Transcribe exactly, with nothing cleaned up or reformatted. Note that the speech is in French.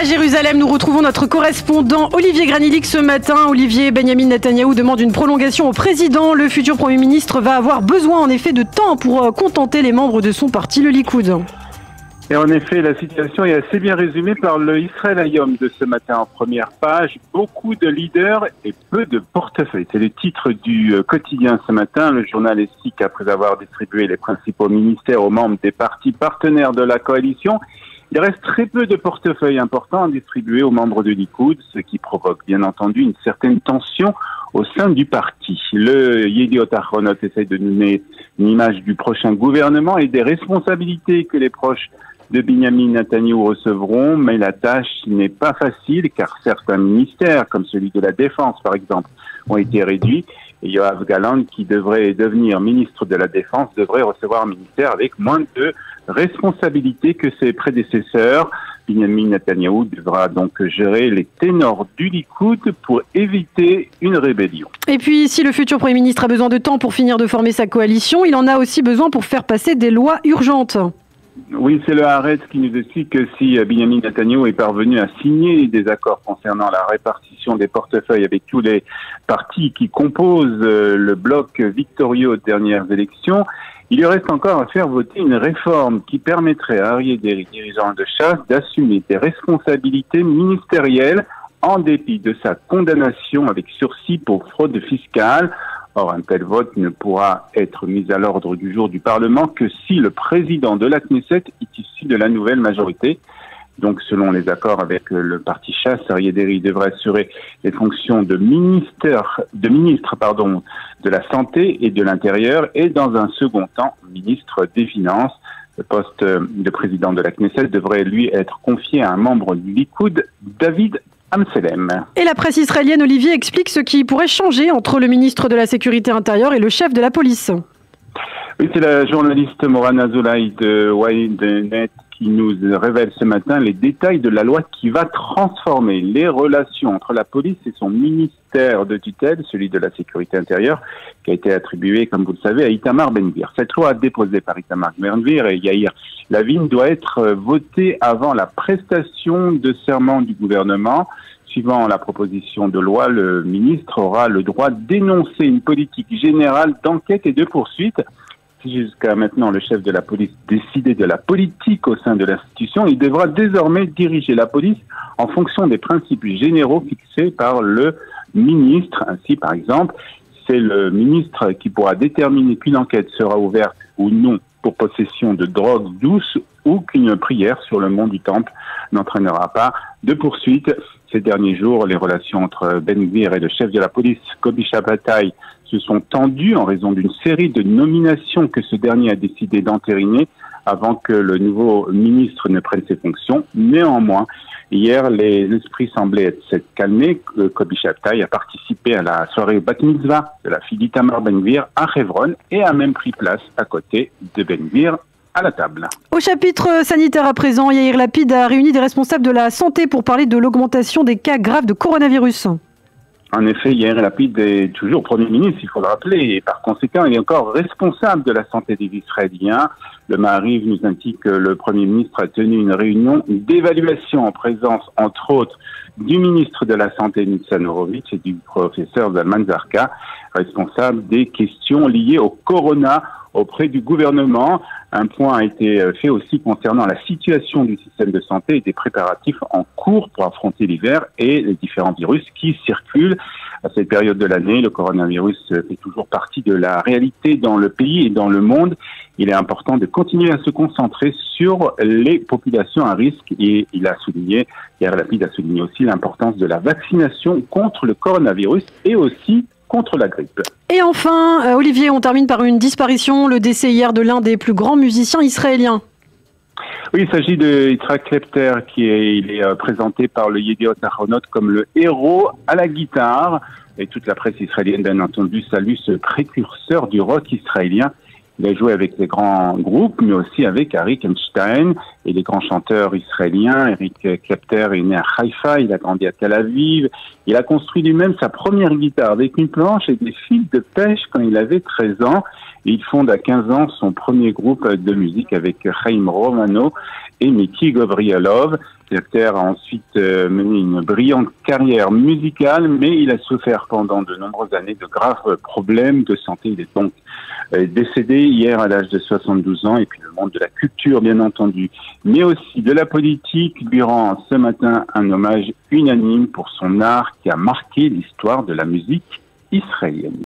Jérusalem, nous retrouvons notre correspondant Olivier Granilic ce matin. Olivier, Benyamin Netanyahou demande une prolongation au président. Le futur Premier ministre va avoir besoin en effet de temps pour contenter les membres de son parti, le Likoud. Et en effet, la situation est assez bien résumée par le Israël Hayom de ce matin en première page. Beaucoup de leaders et peu de portefeuilles. C'est le titre du quotidien ce matin. Le journal explique qu'après avoir distribué les principaux ministères aux membres des partis partenaires de la coalition, il reste très peu de portefeuilles importants à distribuer aux membres de Likoud, ce qui provoque bien entendu une certaine tension au sein du parti. Le Yediot Ahronot essaie de donner une image du prochain gouvernement et des responsabilités que les proches de Benyamin Netanyahou recevront, mais la tâche n'est pas facile car certains ministères, comme celui de la Défense par exemple, ont été réduits. Et Yoav Gallant, qui devrait devenir ministre de la Défense, devrait recevoir un ministère avec moins de responsabilités que ses prédécesseurs. Benyamin Netanyahou devra donc gérer les ténors du Likoud pour éviter une rébellion. Et puis, si le futur Premier ministre a besoin de temps pour finir de former sa coalition, il en a aussi besoin pour faire passer des lois urgentes. Oui, c'est le Haaretz qui nous explique que si Benyamin Netanyahou est parvenu à signer des accords concernant la répartition des portefeuilles avec tous les partis qui composent le bloc victorieux aux dernières élections, il lui reste encore à faire voter une réforme qui permettrait à Arié des dirigeants de chasse d'assumer des responsabilités ministérielles en dépit de sa condamnation avec sursis pour fraude fiscale. Or, un tel vote ne pourra être mis à l'ordre du jour du Parlement que si le président de la Knesset est issu de la nouvelle majorité. Donc, selon les accords avec le parti chasse, Arié Deri devrait assurer les fonctions de ministre, de ministre, pardon, de la Santé et de l'Intérieur et, dans un second temps, ministre des Finances. Le poste de président de la Knesset devrait, lui, être confié à un membre du Likoud, David Amselem. Et la presse israélienne, Olivier, explique ce qui pourrait changer entre le ministre de la Sécurité intérieure et le chef de la police. Oui, c'est la journaliste Moran Azoulay de Ynet qui nous révèle ce matin les détails de la loi qui va transformer les relations entre la police et son ministère de tutelle, celui de la Sécurité intérieure, qui a été attribué, comme vous le savez, à Itamar Ben-Gvir. Cette loi déposée par Itamar Ben-Gvir et Yair Lavin doit être votée avant la prestation de serment du gouvernement. Suivant la proposition de loi, le ministre aura le droit d'énoncer une politique générale d'enquête et de poursuite. Si jusqu'à maintenant le chef de la police décidait de la politique au sein de l'institution, il devra désormais diriger la police en fonction des principes généraux fixés par le ministre. Ainsi, par exemple, c'est le ministre qui pourra déterminer qu'une enquête sera ouverte ou non pour possession de drogue douce ou qu'une prière sur le mont du Temple n'entraînera pas de poursuite. Ces derniers jours, les relations entre Ben-Gvir et le chef de la police, Kobi Shabbatai, se sont tendues en raison d'une série de nominations que ce dernier a décidé d'entériner avant que le nouveau ministre ne prenne ses fonctions. Néanmoins, hier, les esprits semblaient s'être calmés. Kobi Shabbatai a participé à la soirée Bat Mitzvah de la fille d'Itamar Ben-Gvir à Hebron et a même pris place à côté de Ben-Gvir à la table. Au chapitre sanitaire à présent, Yair Lapid a réuni des responsables de la santé pour parler de l'augmentation des cas graves de coronavirus. En effet, Yair Lapid est toujours Premier ministre, il faut le rappeler, et par conséquent, il est encore responsable de la santé des Israéliens. Le Maariv nous indique que le Premier ministre a tenu une réunion d'évaluation en présence, entre autres, du ministre de la Santé, Nitzan Horowitz, et du professeur Zalman Zarka, responsable des questions liées au corona auprès du gouvernement. Un point a été fait aussi concernant la situation du système de santé et des préparatifs en cours pour affronter l'hiver et les différents virus qui circulent. À cette période de l'année, le coronavirus fait toujours partie de la réalité dans le pays et dans le monde. Il est important de continuer à se concentrer sur les populations à risque et il a souligné, Yair Lapid a souligné aussi l'importance de la vaccination contre le coronavirus et aussi contre la grippe. Et enfin, euh, Olivier, on termine par une disparition, le décès hier de l'un des plus grands musiciens israéliens. Oui, il s'agit de Yitzhak Klepter, qui est, il est euh, présenté par le Yediot Ahronot comme le héros à la guitare. Et toute la presse israélienne, bien entendu, salue ce précurseur du rock israélien. Il a joué avec les grands groupes, mais aussi avec Arik Einstein et les grands chanteurs israéliens. Eric Klepter est né à Haïfa, il a grandi à Tel Aviv. Il a construit lui-même sa première guitare avec une planche et des fils de pêche quand il avait treize ans. Et il fonde à quinze ans son premier groupe de musique avec Chaim Romano et Miki Gavrielov. Klepter a ensuite mené une brillante carrière musicale, mais il a souffert pendant de nombreuses années de graves problèmes de santé. Il est donc décédé hier à l'âge de soixante-douze ans. Et puis le monde de la culture, bien entendu, mais aussi de la politique, lui rend ce matin un hommage unanime pour son art qui a marqué l'histoire de la musique israélienne.